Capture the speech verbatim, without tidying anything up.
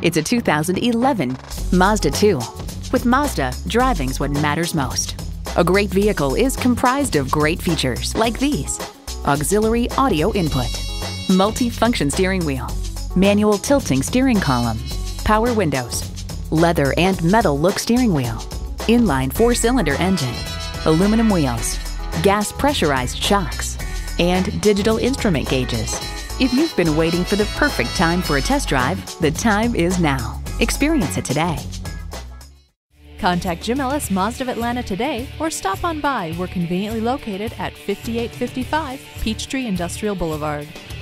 It's a two thousand eleven Mazda two. With Mazda, driving's what matters most. A great vehicle is comprised of great features like these: auxiliary audio input, multi-function steering wheel, manual tilting steering column, power windows, leather and metal look steering wheel, inline four-cylinder engine, aluminum wheels, gas pressurized shocks, and digital instrument gauges. If you've been waiting for the perfect time for a test drive, the time is now. Experience it today. Contact Jim Ellis Mazda of Atlanta today or stop on by. We're conveniently located at fifty-eight fifty-five Peachtree Industrial Boulevard.